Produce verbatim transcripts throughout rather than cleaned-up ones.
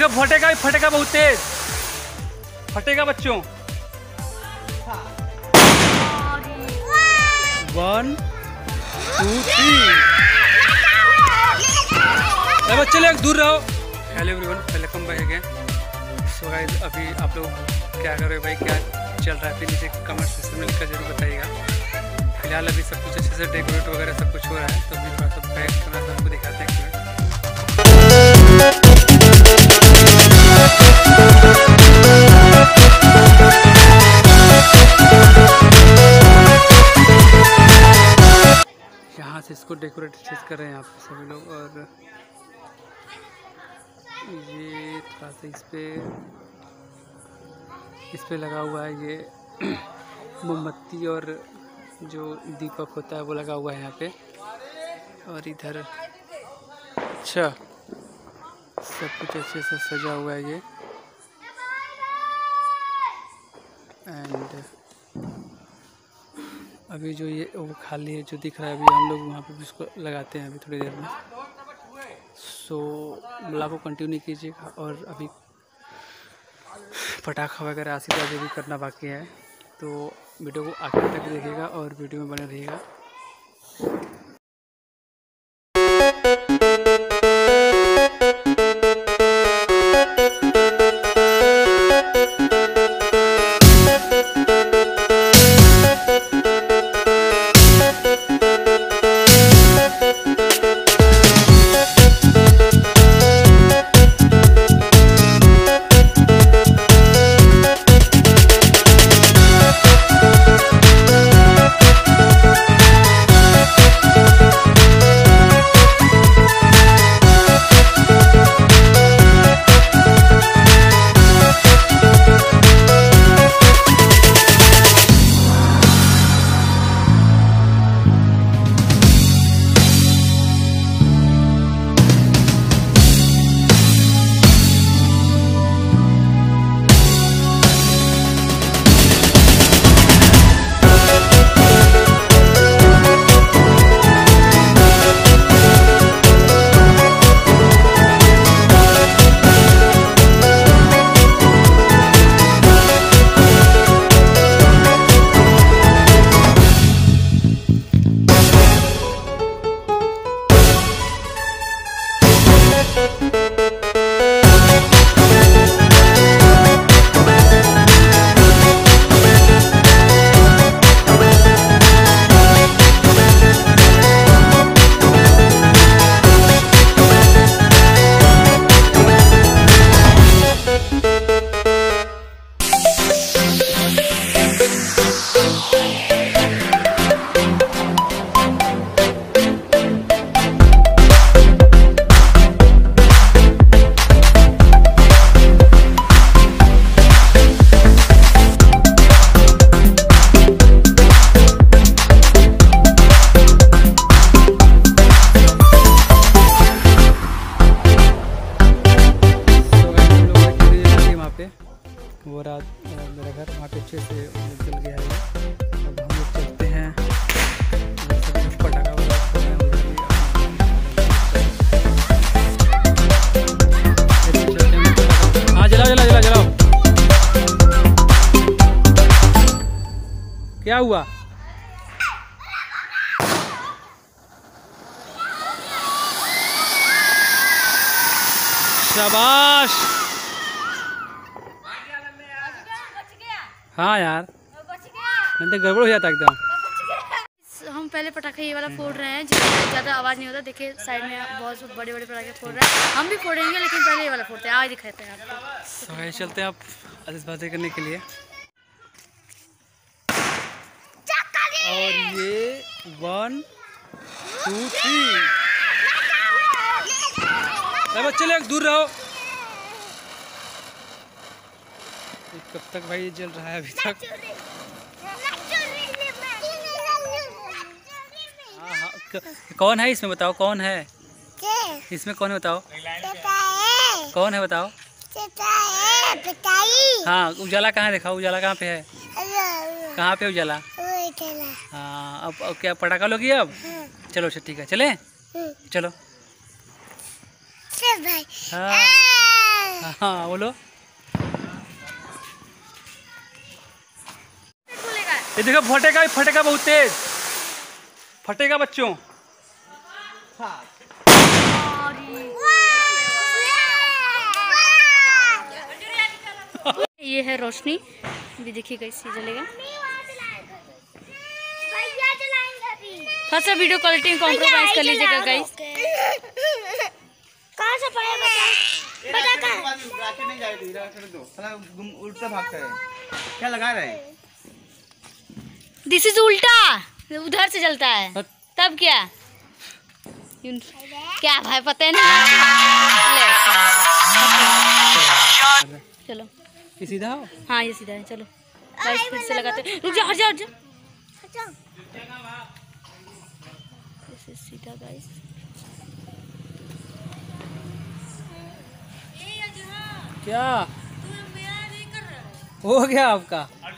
देखो फटेगा फटेगा बहुत तेज फटेगा बच्चों। One two three. बच्चे लोग दूर रहो। Hello everyone, welcome back again. So guys, अभी आप लोग क्या कर रहे हो भाई, क्या चल रहा है फिर नीचे कमेंट सेक्शन में लिखकर जरूर बताइएगा। फिलहाल अभी सब कुछ अच्छे से डेकोरेट वगैरह सब कुछ हो रहा है, तो अभी थोड़ा सा बैक कैमरा सबको दिखाते हैं। यहाँ से इसको डेकोरेट अच्छे से कर रहे हैं यहाँ पे सभी लोग। और ये थोड़ा सा इस पे इस पे लगा हुआ है ये मोमबत्ती और जो दीपक होता है वो लगा हुआ है यहाँ पे। और इधर अच्छा सब कुछ अच्छे से सजा हुआ है ये। एंड अभी जो ये वो खाली है जो दिख रहा है, अभी हम लोग वहाँ पे भी इसको लगाते हैं अभी थोड़ी देर में। सो ब्लॉग को कंटिन्यू कीजिएगा। और अभी पटाखा वगैरह आशीर्वाद भी करना बाकी है, तो वीडियो को आखिर तक देखिएगा और वीडियो में बने रहिएगा। वो रात मेरा घर वहाँ पे अच्छे से जल गया है। अब हम लोग चलते हैं पटाखा हाँ जलाओ जलाओ जलाओ जलाओ। क्या हुआ? शाबाश। हाँ यार, नहीं तो गड़बड़ हो जाता एकदम। हम पहले पटाखा ये वाला फोड़ रहे हैं जिससे ज़्यादा आवाज़ नहीं होता। देखिए साइड में बहुत बड़े बड़े पटाखे फोड़ रहे हैं, हम भी फोड़ेंगे लेकिन पहले ये वाला फोड़ते हैं। आज दिखाते हैं आपको। so, चलते हैं आप आतिशबाजी करने के लिए। और ये वन टू थ्री। बच्चे लोग दूर रहो। कब तक भाई ये जल रहा है अभी तक? हाँ हाँ, कौन है इसमें बताओ, कौन है इसमें? कौन है बताओ, कौन है बताओ? हाँ, उजाला कहाँ है दिखाओ, उजाला कहाँ पे है? कहाँ पे उजाला? हाँ, अब, अब क्या पटाखा लोगी अब? चलो अच्छा ठीक है, चले चलो। हाँ हाँ बोलो। ये देखो फटेगा, फटेगा बहुत तेज, फटेगा बच्चों। ये है रोशनी, भी देखिए कैसे जलेगा। थोड़ा सा वीडियो क्वालिटी में कॉम्प्रोमाइज कर लीजिएगा गाइस। कहाँ से पड़े बता बता कहाँ राकेट नहीं जाएगी, राकेट दो साला उल्टा भागता है, क्या लगा रहे हैं? दिस इज उल्टा, उधर से जलता है तब क्या क्या भाई पता नहीं। चलो ये सीधा हो? हाँ ये सीधा है। चलो गाइस फिर से लगाते हैं। रुक जा, हट जा, हट जा। ऐसे सीधा गाइस। क्या हो गया आपका?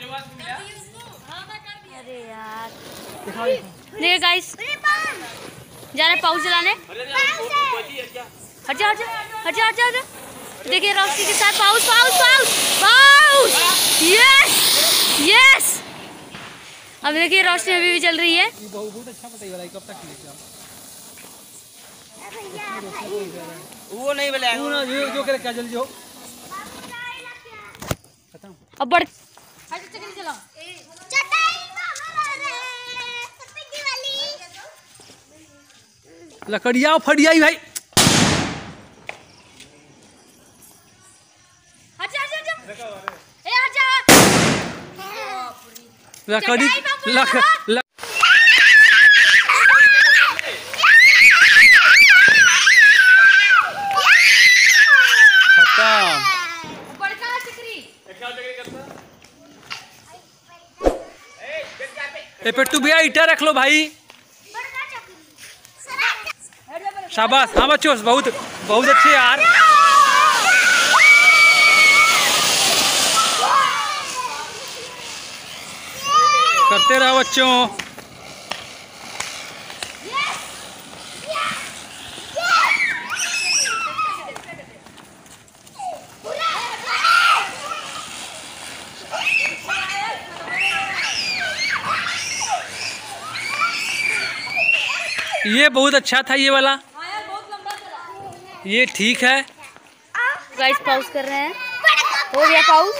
अरे यार देखिए गाइस, जा रहे पाउच चलाने। हट जा, हट जा, हट जा, हट जा। देखिए रोशनी के साथ pouch, pouch, pouch, pouch. Yes yes. अब देखिए रोशनी अभी भी चल रही है। बहुत अच्छा बताइए, कब तक वो नहीं बोले जो जो करे क्या जल्दी हो खत्म। अब बढ़ चलाओ। लकड़िया फड़िया भाई। लकड़ी लक लक ए पेट्टू भैया ईटा रख लो भाई। शाबाश, हाँ बच्चों बहुत बहुत अच्छे यार। करते रहो बच्चों। ये बहुत अच्छा था ये वाला, ये ठीक है। गाइस पाउस कर रहे हैं, हो गया पाउस।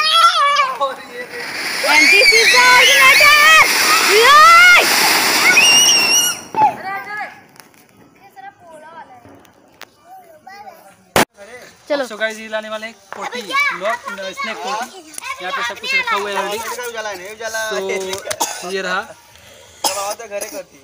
And this is the originator! चलो सो गाइस ये लाने वाले पोटी लोग स्नैक पोटी, यहाँ पे सब कुछ रखा हुआ है ऑलरेडी। तो ये रहा घरे करती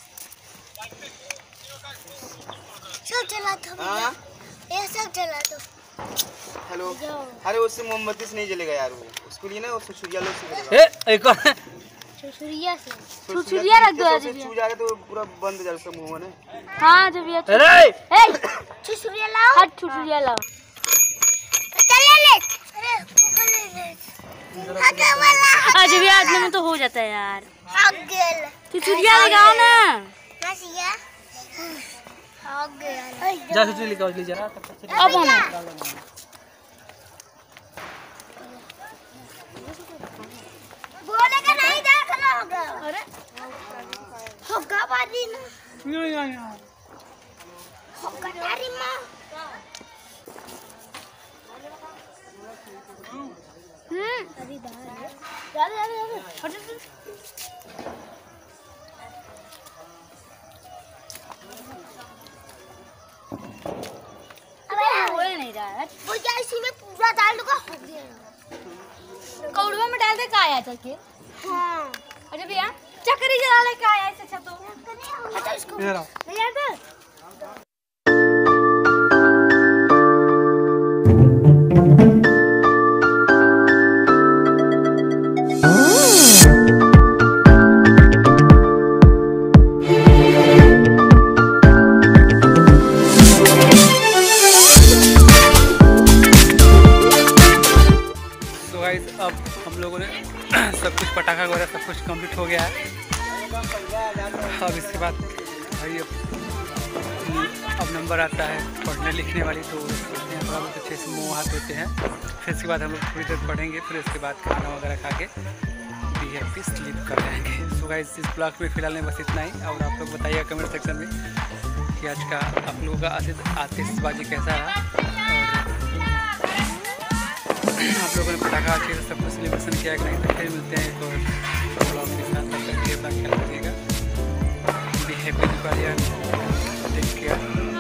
सब जला दो, ये सब जला दो। हेलो, अरे उससे मोमबत्ती से नहीं जलेगा यार, वो उसके लिए ना उससे छुरिया लो से ए एक और छुरिया से छुरिया रख दो। आज छू जाएगा तो पूरा बंद हो जाएगा उसका मुंह में। हाँ जब ये अरे ए छुरिया लाओ, हट छुरिया लाओ। चल ले अरे पकड़ ले हटा वाला। आज भी आदमी में तो हो जाता है यार। आग गया तू छुरिया लगाओ ना। मसिया आग गया जा छुरी लेके आओ ले जरा। अब हम बोले का नहीं देखना होगा। अरे होगा बादी ना होगा तारी माँ। हम्म अरे बाहर यार यार यार हट हट। नहीं रहा है वो क्या इसी में पूरा डाल दूंगा हो गया। कौड़वा में डाल दे का आया था के। हाँ अरे भैया चक्री जला ले का आया ऐसे अच्छा तो अच्छा इसको इधर आओ। भैया दे। अब हम लोगों ने सब कुछ पटाखा वगैरह सब कुछ कंप्लीट हो गया है। अब इसके बाद भाई अब अब नंबर आता है पढ़ने लिखने वाली, तो सोचते हैं थोड़ा बहुत अच्छे से मुँह हाथ धोते हैं, फिर इसके बाद हम लोग थोड़ी देर पढ़ेंगे, फिर उसके बाद खाना वगैरह खा के बी हैप्पी स्लीप कर जाएंगे। सो गाइस इस ब्लॉग में फिलहाल में बस इतना ही, और आप लोग बताइएगा कमेंट सेक्शन में कि आज का आप लोगों का आतिशबाजी कैसा रहा, और आप लोगों ने पटाखा अच्छे से सब कुछ सेलिब्रेशन किया कि नहीं। तो फिर मिलते हैं एक और ब्लॉग के साथ, तब तक ये अपना ख्याल रखिएगा। Be happy Diwali, take care.